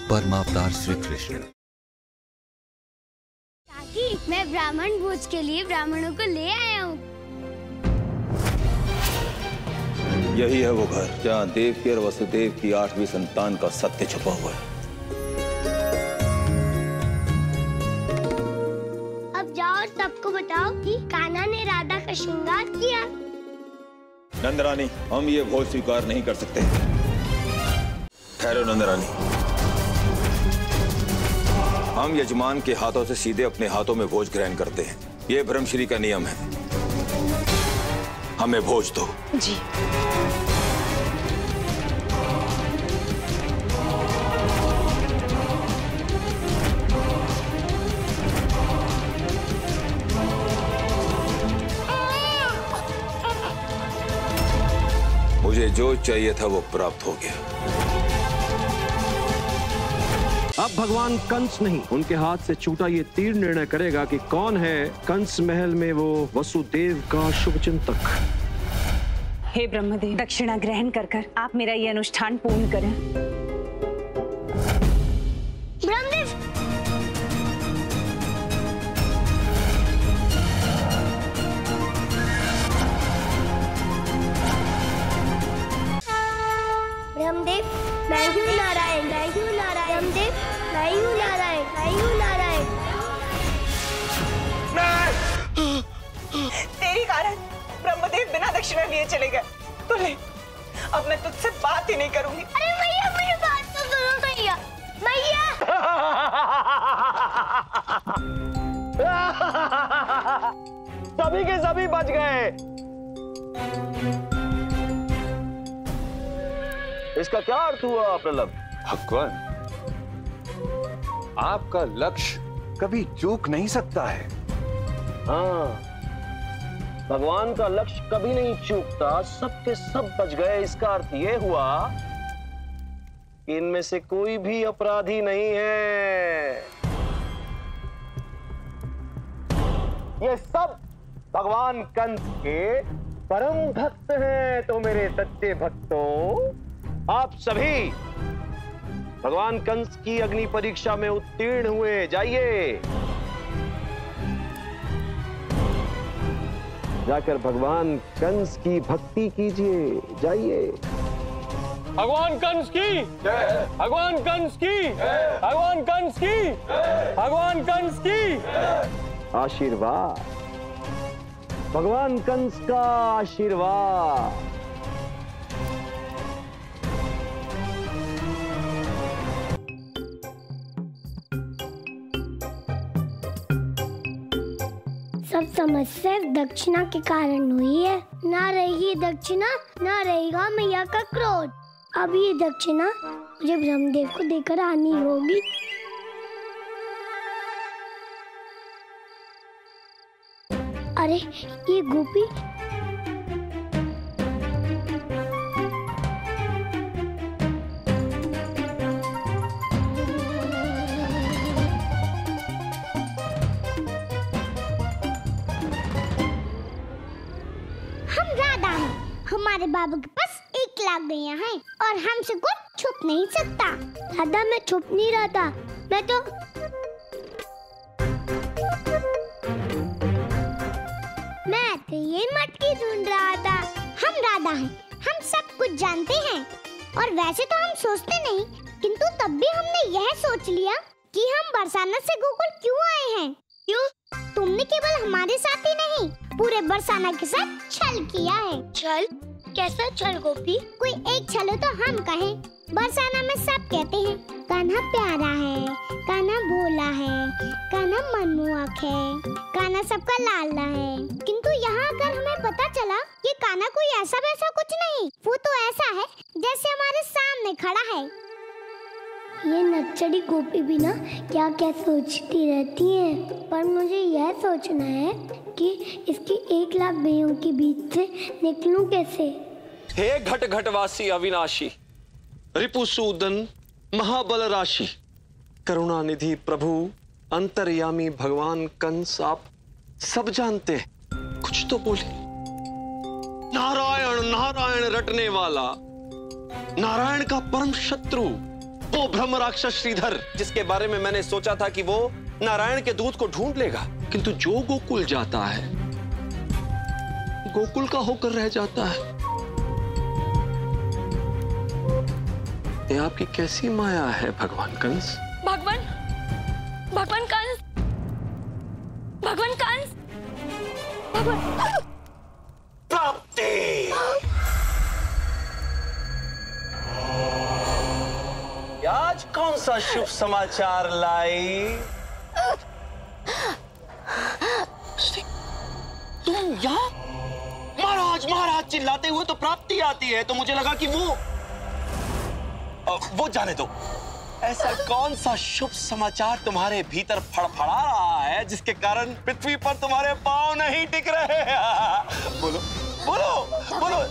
परमावतार श्री कृष्ण। काकी, मैं ब्राह्मण भोज के लिए ब्राह्मणों को ले आया हूँ। यही है वो घर जहाँ देवकी और वसुदेव की 8वीं संतान का सत्य छुपा हुआ है। अब जाओ और सबको बताओ कि कान्हा ने राधा का श्रृंगार किया। नंदरानी, हम ये भोज स्वीकार नहीं कर सकते। ठहरो नंदरानी, हम यजमान के हाथों से सीधे अपने हाथों में भोज ग्रहण करते हैं। ये ब्रह्मश्री का नियम है। हमें भोज दो। जी। मुझे जो चाहिए था वो प्राप्त हो गया। अब भगवान कंस नहीं, उनके हाथ से छूटा ये तीर निर्णय करेगा कि कौन है कंस महल में वो वसुदेव का शुभचिंतक। हे ब्रह्मदेव, दक्षिणा ग्रहण कर कर आप मेरा ये अनुष्ठान पूर्ण करें। ब्रह्मदेव, ब्रह्मदेव, मैं हूँ नारायण, मैं हूँ नारायण। ब्रह्मदेव, मैं हूँ नारायण, मैं हूँ नारायण। तेरी कारण ब्रह्मदेव बिना दक्षिणा लिए चले गए। तो ले, अब मैं तुझसे बात ही नहीं करूंगी। अरे भैया, मेरी बात तो सुनो भैया। भैया, सभी के सभी बच गए। इसका क्या अर्थ हुआ प्रलभ? भगवान, आपका लक्ष्य कभी चूक नहीं सकता है। हाँ, भगवान का लक्ष्य कभी नहीं चूकता। सबके सब बच गए। इसका अर्थ ये हुआ कि इनमें से कोई भी अपराधी नहीं है। ये सब भगवान कंस के परम भक्त हैं। तो मेरे सच्चे भक्तों, आप सभी भगवान कंस की अग्नि परीक्षा में उत्तीर्ण हुए। जाइए, जाकर भगवान कंस की भक्ति कीजिए। जाइए। भगवान कंस की जय, भगवान कंस की जय, भगवान कंस की जय, भगवान कंस की आशीर्वाद, भगवान कंस का आशीर्वाद। सब समस्या दक्षिणा के कारण हुई है। ना रहेगी दक्षिणा, ना रहेगा मैया का क्रोध। अब ये दक्षिणा मुझे ब्रह्मदेव को देकर आनी होगी। अरे ये गोपी, हमारे बाबू के पास 1 लाख गैया हैं और हमसे कुछ छुप नहीं सकता। दादा, मैं छुप नहीं रहा था। मैं तो ये मटकी ढूंढ रहा था। हम राधा हैं, हम सब कुछ जानते हैं। और वैसे तो हम सोचते नहीं, किंतु तब भी हमने यह सोच लिया कि हम बरसाना से गोकुल क्यों आए हैं। क्यों? तुमने केवल हमारे साथ ही नहीं, पूरे बरसाना के साथ छल किया है। छल? कैसा छल गोपी? कोई एक छल हो तो हम कहें। बरसाना में सब कहते हैं कान्हा प्यारा है, कान्हा भोला है, कान्हा मनमोहक है, कान्हा सबका लाला है। किंतु यहाँ अगर हमें पता चला कि कान्हा कोई ऐसा वैसा कुछ नहीं, वो तो ऐसा है जैसे हमारे सामने खड़ा है। ये नक्चड़ी गोपी भी ना क्या क्या सोचती रहती है, पर मुझे यह सोचना है कि इसकी 1 लाख गैयों के बीच से निकलूं कैसे। हे घट घटवासी अविनाशी, रिपुसूदन महाबल राशि, करुणा निधि प्रभु अंतर्यामी भगवान कंस, आप सब जानते हैं, कुछ तो बोले। नारायण नारायण रटने वाला, नारायण का परम शत्रु, वो ब्रह्म राक्षस श्रीधर, जिसके बारे में मैंने सोचा था कि वो नारायण के दूध को ढूंढ लेगा, किंतु जो गोकुल जाता है गोकुल का होकर रह जाता है। ये आपकी कैसी माया है भगवान कंस? भगवान कंस, भगवान कंस, भगवान। प्राप्ति। आज कौन सा शुभ समाचार लाई? तुम यहाँ? महाराज चिल्लाते हुए तो प्राप्ति आती है, तो मुझे लगा कि वो जाने दो। ऐसा कौन सा शुभ समाचार तुम्हारे भीतर फड़फड़ा रहा है जिसके कारण पृथ्वी पर तुम्हारे पांव नहीं टिक रहे? बोलो बोलो बोलो।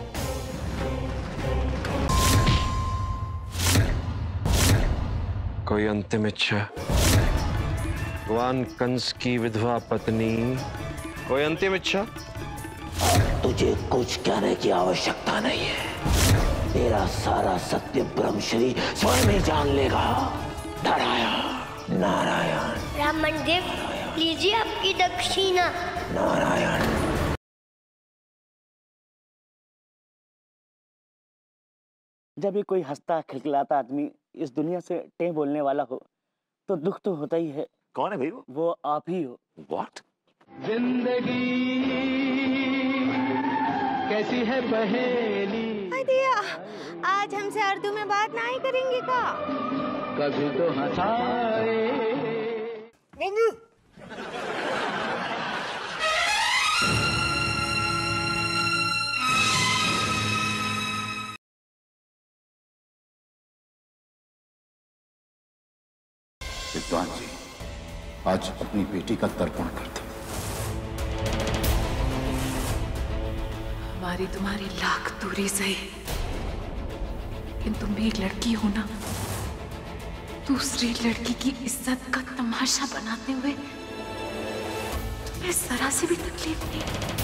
कोई अंतिम इच्छा? भगवान कंस की विधवा पत्नी, कोई अंतिम इच्छा? तुझे कुछ कहने की आवश्यकता नहीं है। तेरा सारा सत्य ब्रह्मश्री स्वयं ही जान लेगा। नारायण नारायण। ब्राह्मण देव, लीजिए आपकी दक्षिणा। नारायण। जब भी कोई हंसता खिलखिलाता आदमी इस दुनिया से टें बोलने वाला हो तो दुख तो होता ही है। कौन है भाई वो आप ही हो। What? जिंदगी कैसी है पहेली। दिया, आज हमसे उर्दू में बात नहीं करेंगे का? कभी तो हंसाए। विद्वान जी, आज अपनी बेटी का तर्पण कर दो। हमारी तुम्हारी लाख दूरी सही, लेकिन तुम भी एक लड़की हो ना। दूसरी लड़की की इज्जत का तमाशा बनाते हुए तुम्हें जरा सी भी तकलीफ नहीं।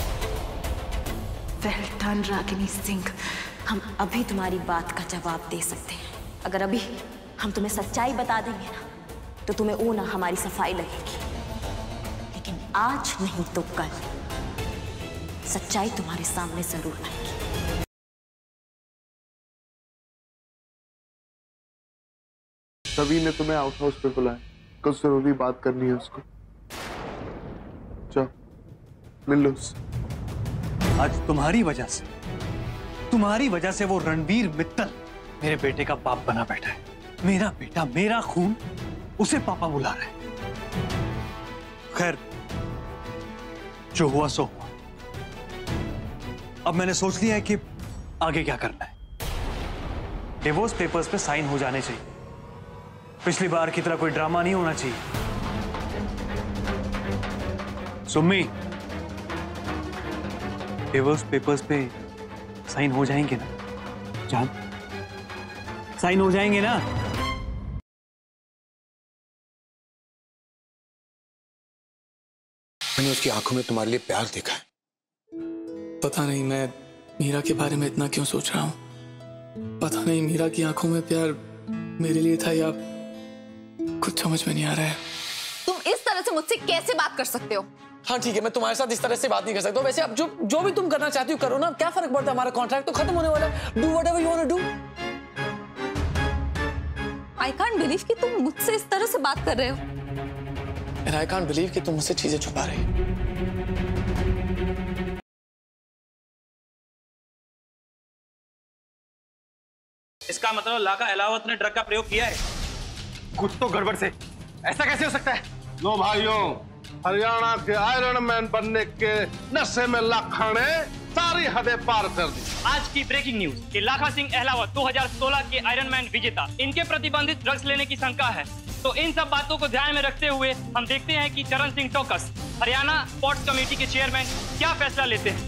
वेल डन रागिनी सिंह, हम अभी तुम्हारी बात का जवाब दे सकते हैं। अगर अभी हम तुम्हें सच्चाई बता देंगे ना तो तुम्हें वो ना हमारी सफाई लगेगी, लेकिन आज नहीं तो कल सच्चाई तुम्हारे सामने जरूर आएगी। सभी ने तुम्हें आउट हाउस पे बुलाया, कुछ जरूरी बात करनी है उसको। जाओ मिल लो उससे। आज तुम्हारी वजह से वो रणवीर मित्तल मेरे बेटे का बाप बना बैठा है। मेरा बेटा, मेरा खून, उसे पापा बुला रहे हैं। खैर, जो हुआ सो हुआ। अब मैंने सोच लिया है कि आगे क्या करना है। डिवोर्स पेपर्स पे साइन हो जाने चाहिए। पिछली बार की तरह कोई ड्रामा नहीं होना चाहिए। सुम्मी, डिवोर्स पेपर्स पे साइन हो जाएंगे ना? जान, साइन हो जाएंगे ना? मैंने उसकी आंखों में तुम्हारे लिए प्यार देखा है। पता नहीं मैं मीरा के बारे में इतना क्यों सोच रहा हूँ। पता नहीं मीरा की आंखों में प्यार मेरे लिए था या कुछ समझ में नहीं आ रहा है। तुम इस तरह से मुझसे कैसे बात कर सकते हो? हाँ ठीक है, मैं तुम्हारे साथ इस तरह से बात नहीं कर सकता। वैसे अब जो भी तुम करना चाहती हो करो ना, क्या फर्क पड़ता है? हमारा कॉन्ट्रैक्ट तो खत्म होने वाला है। Do whatever you want to do. I can't believe कि तुम मुझसे इस तरह से बात कर रहे हो। And I can't believe कि तुम मुझसे चीजें छुपा रही हो। इसका मतलब ला का अलावत ने ड्रग का प्रयोग किया है। कुछ तो गड़बड़ से। ऐसा कैसे हो सकता है? लो भाइयों, हरियाणा के आयरन मैन बनने के नशे में लाखा ने सारी हदें पार कर दी। आज की ब्रेकिंग न्यूज कि लाखा सिंह अहलावत 2016 के आयरन मैन विजेता, इनके प्रतिबंधित ड्रग्स लेने की शंका है। तो इन सब बातों को ध्यान में रखते हुए हम देखते हैं कि चरण सिंह टोकस, हरियाणा स्पोर्ट्स कमेटी के चेयरमैन, क्या फैसला लेते हैं।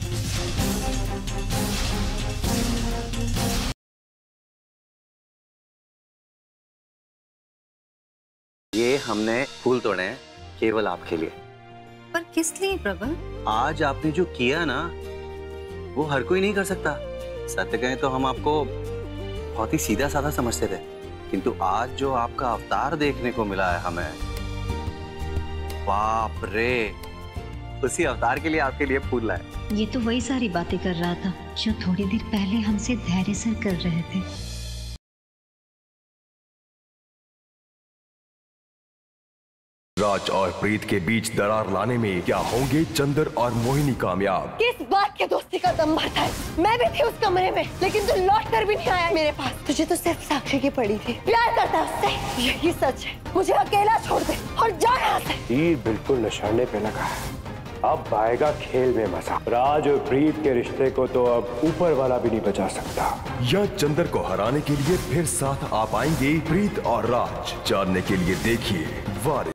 ये हमने फूल तोड़े हैं केवल आपके लिए। पर किस लिए प्रबल? आज आपने जो किया ना वो हर कोई नहीं कर सकता। सत्य कहें तो हम आपको बहुत ही सीधा साधा समझते थे, किंतु आज जो आपका अवतार देखने को मिला है हमें, बाप रे, उसी अवतार के लिए आपके लिए फूल लाए। ये तो वही सारी बातें कर रहा था जो थोड़ी देर पहले हमसे धैर्य से कर रहे थे। राज और प्रीत के बीच दरार लाने में क्या होंगे चंदर और मोहिनी कामयाब? किस बात के दोस्ती का दम भरता है? मैं भी थी उस कमरे में, लेकिन तू लौट कर भी नहीं आया मेरे पास। तुझे तो सिर्फ साक्षी की पड़ी थी। प्यार करता है उससे, यही सच है। मुझे अकेला छोड़ दे और जा यहाँ से। तीर बिल्कुल निशाने पे लगा है, अब आएगा खेल में मजा। राज और प्रीत के रिश्ते को तो अब ऊपर वाला भी नहीं बचा सकता। या चंदर को हराने के लिए फिर साथ आ पाएंगे प्रीत और राज? जानने के लिए देखिए वारिस।